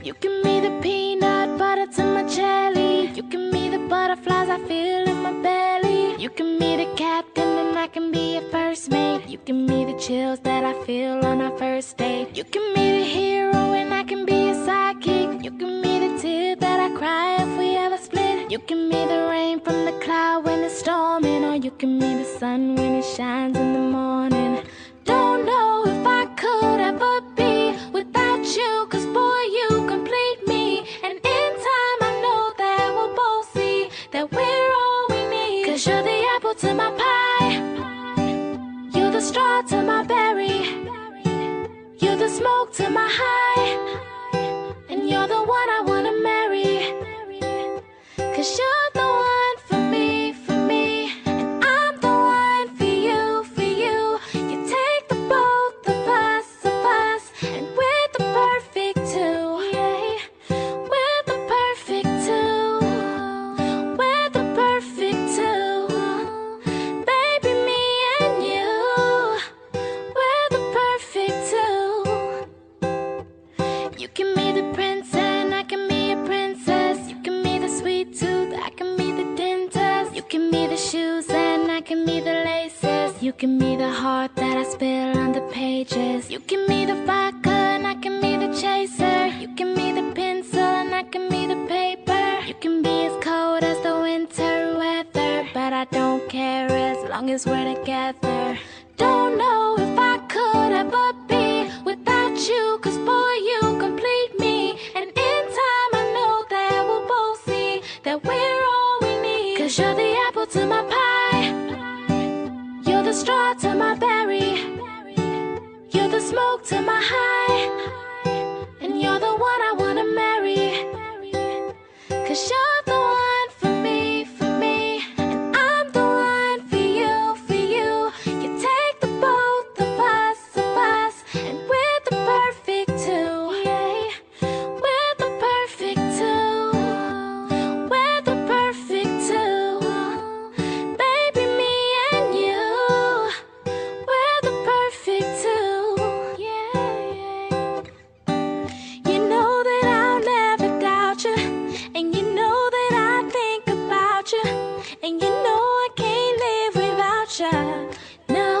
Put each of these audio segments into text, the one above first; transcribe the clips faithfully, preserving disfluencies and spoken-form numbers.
You give me the peanut butter to my jelly. You give me the butterflies I feel in my belly. You give me the captain and I can be your first mate. You give me the chills that I feel on our first date. You give me the hero and I can be your sidekick. You give me the tear that I cry if we ever split. You give me the rain from the cloud when it's storming, or you give me the sun when it shines in the morning. Don't know if I could ever be without you, 'cause boy, you complete me. And in time I know that we'll both see that we're all we need. 'Cause you're the apple to my pie, you're the straw to my berry, you're the smoke to my high, and you're the one I wanna marry. 'Cause you're the one for me, for me, and I'm the one for you, for you. You take the both of us, of us, and we're the perfect two, yeah. We're the perfect two, we're the perfect two. Baby, me and you, we're the perfect two. You give me the prince and I can be a princess. You give me the sweet tooth, I can be the dentist. You give me the shoes and I can be the laces. You give me the heart that I spill on the pages. You give me the vodka and I can be the chaser. You give me the pencil and I can be the paper. You can be as cold as the winter weather, but I don't care as long as we're together. Don't know if I could ever be without you, 'cause boy, you complete me. And in time I know that we'll both see that we're all we need. 'Cause you're the apple to my pie, you're the straw to my berry, you're the smoke to my high, and you're the one I wanna marry. 'Cause you're the one for me, for me, and I'm the one for you, for you. You take the both of us, of us, and we're the perfect two, yeah. We're the perfect two, we're the perfect two. Baby, me and you, we're the perfect two, yeah. You know that I'll never doubt you, and you know that I think about you, and you know I can't live without you, no.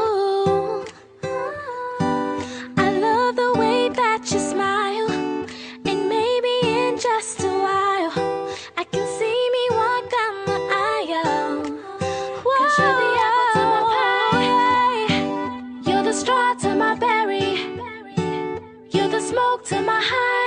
I love the way that you smile, and maybe in just a while I can see me walk down the aisle. 'Cause you're the apple to my pie, you're the straw to my berry, you're the smoke to my high,